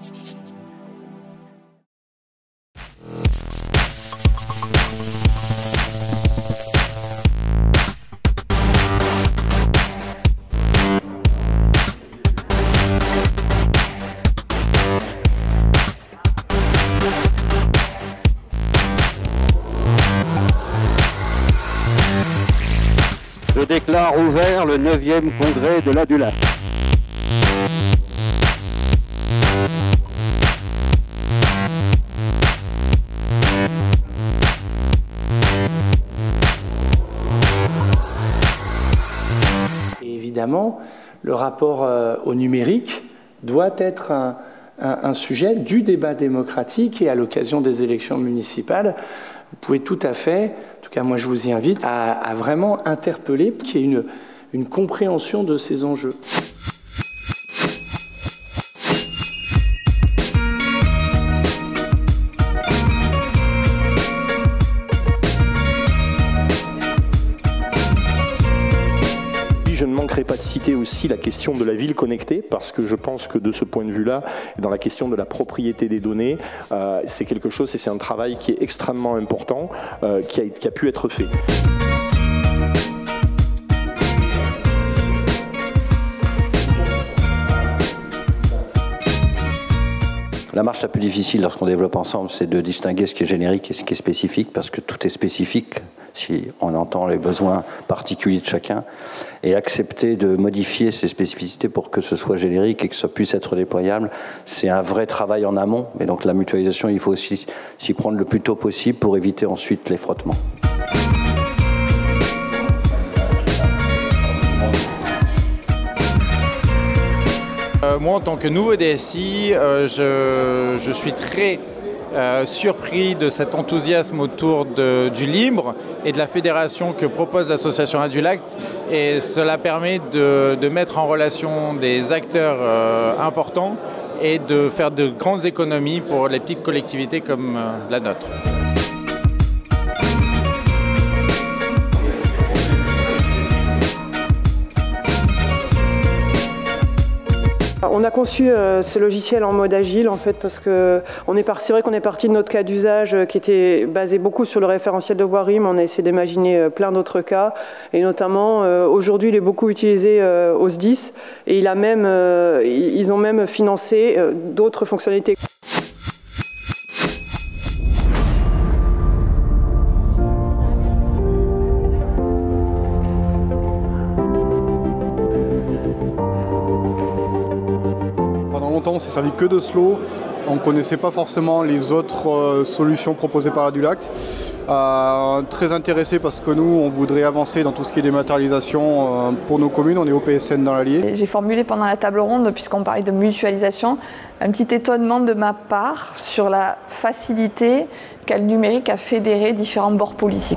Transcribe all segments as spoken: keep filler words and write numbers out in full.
Je déclare ouvert le neuvième congrès de l'A D U L A C. Et évidemment, le rapport euh, au numérique doit être un, un, un sujet du débat démocratique et à l'occasion des élections municipales, vous pouvez tout à fait, en tout cas moi je vous y invite, à, à vraiment interpeller, qu'il y ait une, une compréhension de ces enjeux. Je ne manquerai pas de citer aussi la question de la ville connectée, parce que je pense que de ce point de vue-là, dans la question de la propriété des données, euh, c'est quelque chose et c'est un travail qui est extrêmement important, euh, qui a, qui a pu être fait. La marche la plus difficile lorsqu'on développe ensemble, c'est de distinguer ce qui est générique et ce qui est spécifique, parce que tout est spécifique si on entend les besoins particuliers de chacun, et accepter de modifier ces spécificités pour que ce soit générique et que ça puisse être déployable. C'est un vrai travail en amont, mais donc la mutualisation, il faut aussi s'y prendre le plus tôt possible pour éviter ensuite les frottements. Euh, moi, en tant que nouveau D S I, euh, je, je suis très euh, surpris de cet enthousiasme autour de, du libre et de la fédération que propose l'association A D U L A C. Et cela permet de, de mettre en relation des acteurs euh, importants et de faire de grandes économies pour les petites collectivités comme euh, la nôtre. On a conçu euh, ce logiciel en mode agile en fait parce que on est parti, c'est vrai qu'on est parti de notre cas d'usage euh, qui était basé beaucoup sur le référentiel de voirie, mais on a essayé d'imaginer euh, plein d'autres cas et notamment euh, aujourd'hui il est beaucoup utilisé euh, au S D I S et il a même, euh, ils ont même financé euh, d'autres fonctionnalités. Pendant longtemps, on s'est servi que de Slow. On ne connaissait pas forcément les autres euh, solutions proposées par A D U L A C. Euh, très intéressé parce que nous, on voudrait avancer dans tout ce qui est dématérialisation euh, pour nos communes. On est O P S N dans l'Allier. J'ai formulé pendant la table ronde, puisqu'on parlait de mutualisation, un petit étonnement de ma part sur la facilité qu'a le numérique à fédérer différents bords politiques.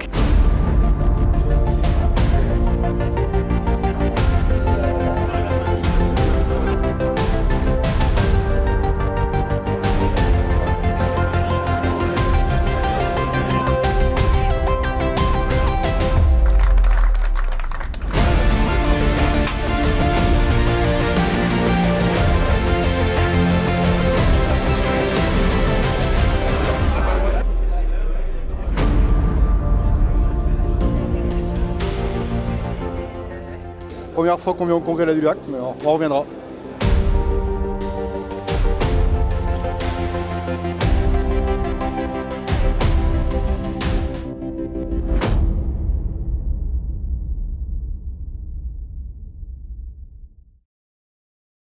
Première fois qu'on vient au congrès de l'A D U L A C, mais on reviendra.